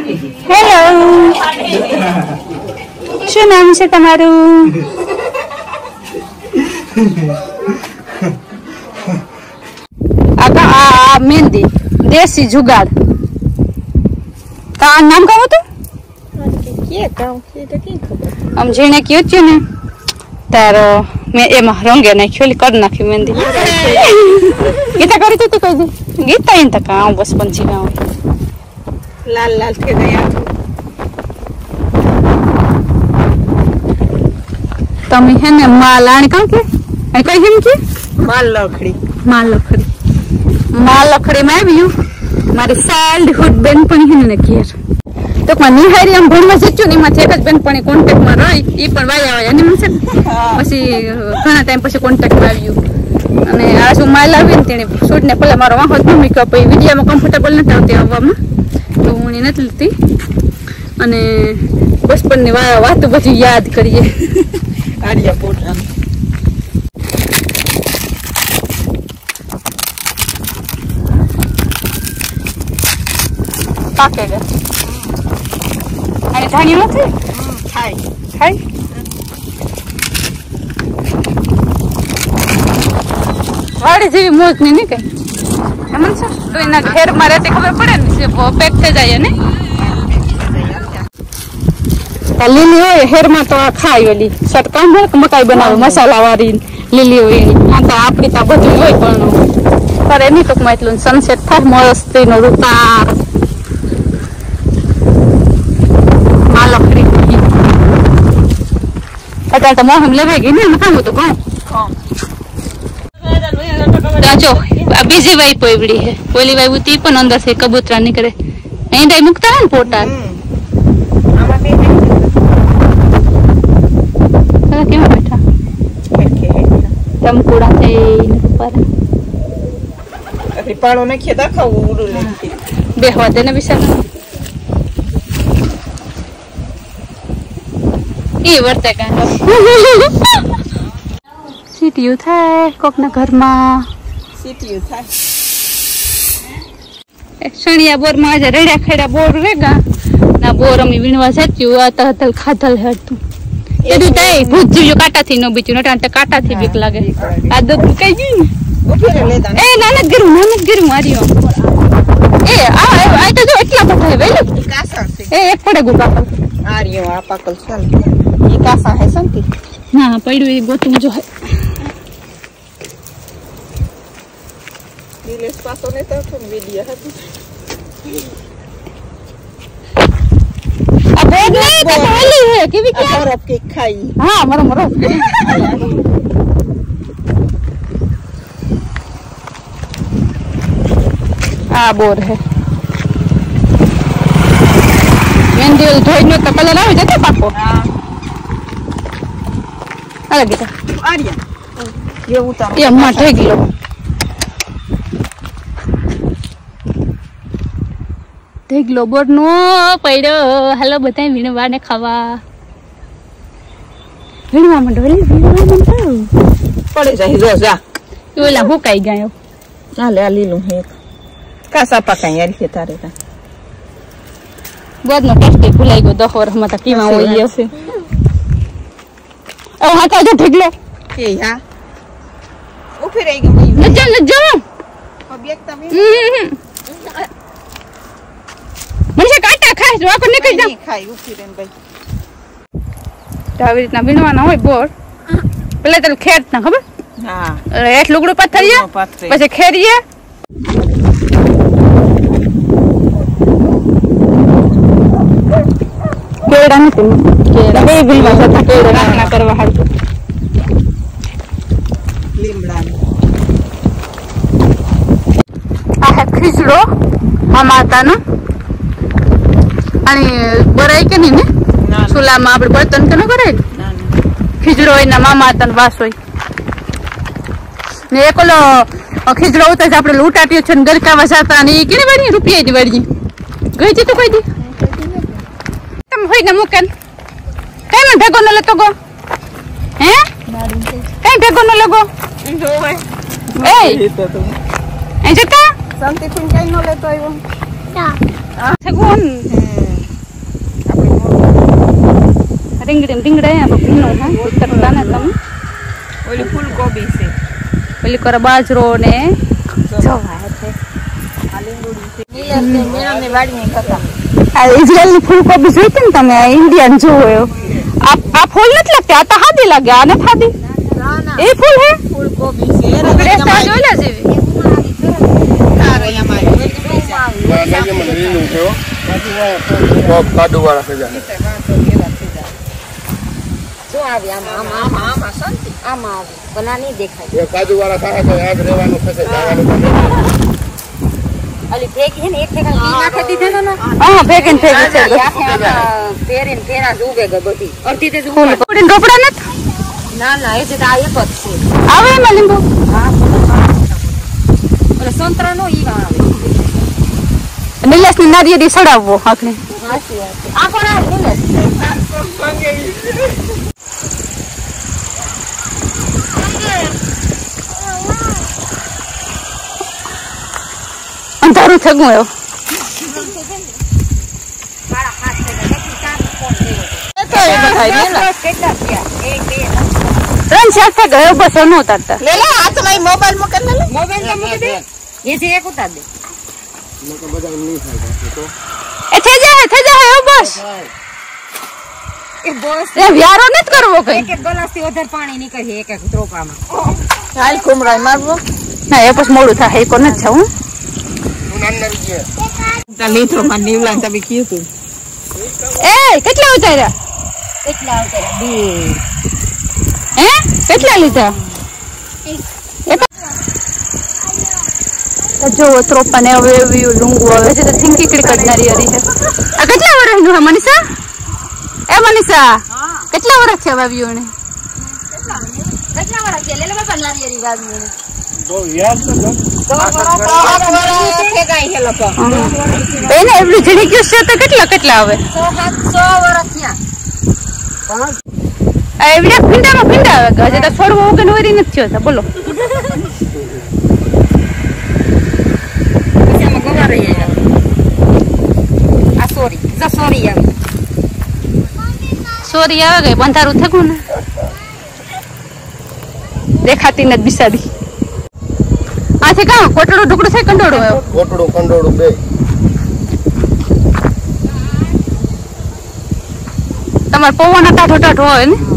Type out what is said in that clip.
Hello, શું નામ છે તમારું? આ મહેંદી દેશી જુગાડ. કા નામ કહો તો આમ જેને કયું છે ને તારો મેં એમાં રંગે નાખ્યો કરી નાખ્યું મહેંદી. ગીતા કરી તું કઈ દી ગીતા એને તક આવું બસ પંછી ગાँव लाल लाल के गया તમે હે ને માલ આણ કાં કે અને કઈ હિમ કે माल लकड़ी માલ લખડી માં આવ્યું મારી ચાઇલ્ડહુડ બેનપણી હે ને ઘેર તો માં નિહારી આમ ભણવા જચ્યું ને એમાંથી એક જ બેનપણી કોન્ટેક્ટ માં રહી ઈ પણ વાયા વાયા અને મને પછી ઘણા ટાઈમ પછી કોન્ટેક્ટ માં આવ્યું અને આ શું માલ આવી ને તેણે શૂટ ને પેલા મારો વાહો જ મમ્મી કે પછી વિડિયામાં કમ્ફર્ટેબલ નથી આવતી આવવામાં તો હું એને નથી લેતી અને બચપનની વાતો બધી યાદ કરીએ. आर्या पोटा પાકેગા અને ધાણી નથી खाई ખાઈ વાડી જેવી મોજ ની નહીં કઈ એમ છે તો એના ઘેરમાં રહેતી ખબર પડે ને જે પેક થઈ જાય ને લીલી હોય હેરમાં તો આ ખાઈ ઓલી સટકામ હોય મકાઈ બનાવે મસાલા વાળી લીલી હોય એની આ તો આપડી તો બધું હોય પણ કરે નહીં ટૂંકમાં એટલું સનસેટ થાય મસ્તી નો રૂપાર માલખડી અત્યારે તો મોહમ લેવાઈ ગઈ ને કામ હતું કોણ જો આ બીજી વાઈ પોઈવડી હે ઓલી વાઈ ઉતી પણ અંદર થી કબૂતરા નીકળે અહીં દઈ મુકતા ને પોટા કેમ બેઠા તમકુડા થઈને ઉપર રીપાળો ને ખેતા ખાવું ઉડું લેતી બેહવા દે ને બિચારા એ વર્તે કાંઈ સીટીયું થાય કોકના ઘરમાં સીટીયું થાય શણિયા બોરમાં આજે રેડા ખેડા બોર રેગા ના બોર અમે વીણવા જચ્યું આ તહતલ ખાધલ હેડતું એનું તઈ ભૂત જીવ્યું કાંટાથી નો બીચું નટાણ કાંટાથી બીક લાગે આ દુઃખ કઈ ગયું ને એ નાનક ગીરું માર્યો એ આ તો જો એટલા બધા વેલું कासा से એ એક પડે ગુ પાકલ आर्यो आ पाकल चल ये कासा है संती ના પડ્યું એ ગોતું જો दिलेस पासो ने तो तुम वीडियो है આ બોડ નહીં તો ઓલી હે કેવી કે बर्फ की खाई હા મરો આ બોર હે मेहंदी धोई नो तो कलर आ जाता पाको अलग गीता आर्या ये उतार ये अम्मा ढेग लो बोर नो पड़ो हेलो बताए वीणवा ने खावा वीणवा मंडोली वीणवा मंडो पड़े जाए जो जा ये ला हो काई गयो आ ले ली लूं है कासा पकाई यार के तारे का बहुत नो टेस्टी भुलाई गयो दोहर हम त कीमा होई हसे ओ हां का जो ढेगलो के या ओ फिर आई गई लज्जा अब एक तमे મને કાટા ખાય જો આકો નીકળી જા ખાઈ उ फिर भाई તો આવી રીતના વીણવાના હોય બોર પેલા તો ખેડ ના ખબર હા એટ લુગડું પથરીએ પછી ખેરીએ કેડા નથી કેડા બે વીણવા હતા કેડા નાખના કરવા હાડતું લીમડા આ હે ખીચડો આ માતાનો અને બરાઈ કે નહીં ને ચૂલામાં આપણે બર્તન કે ન કરે ખીચડો હોય ને મામા હતા વાસ હોય ને એક ઓલો ખીચડો ઉતર આપણે લૂંટાટીઓ છે ને ગરકાવા જતા ને એ કેને વાળી રૂપિયા ની વાળી ગઈ તી તું કઈ દી તમે હોય ને મૂકે કઈ મને ભેગો ન લેતો ગો હે કઈ ભેગો ન લગો એ જતા શાંતિ થી કઈ ન લેતો આવ્યો સગુન રીંગણી રીંગડા અહીંયા ભીનું હા કરતા ને તમે ઓલી ફૂલકોબી છે ઓલી કરો બાજરો ને આ ઇઝરાયલની ફૂલકોબી જોઈ ને તમે ઇન્ડિયન જોયો આ ફૂલ નથી લાગતી આ તો હાદી લાગે આ નથી હાદી એ ફૂલ હે ફૂલકોબી છે જોયેલા જેવી કાદુ વાળા થઈ જાય કાજુ વાળા થાય તો યાદ રહેવાનું થશે આવે એમાં લીંબુ સંતરા નો ઈ આવે નિલેશ ની નારિયેળી સડાવવો આપણે અંધારું થઈ ગયું ત્રણ ચાર થઈ ગયો બસ ન ઉતારતા મોબાઈલ મૂકી દે એ જે એક ઉતાર દે એ થઈ જાય બસ એ બોસ એ વ્યારો નથી કરવો કઈ એક ગ્લાસ થી વધારે પાણી નીકળે એક એક ત્રોપામાં હાલ કુમરાઈ મારવો ના એ પછી મોડું થાય એ કોને જ છે હું લીધો માં નીવલા તમે કીધું એ કેટલા ઉતાર્યા બે હે કેટલા લીધા જો ત્રોપા ને હવે એવી લૂંગું આવે છે તો થીંકીકડી કરનારી હરી છે આ કેટલા વર્ષનું હે મનીષા એ મનીષા કેટલા વર્ષ છે વાવ્યું એને એને એવડું જડી ગયું છે તો કેટલા આવે એવડા ભીંડા આવે હજે તો છોડવો વગર વરી નથી થયો બોલો સોરી આવે ગઈ બંધારું થયું ને દેખાતી નથી બિસાડી આથી કાં કોટડું ઢુકડું થાય કંડોળું કંડોળું બે તમારે પવન ટાઢો હોય ને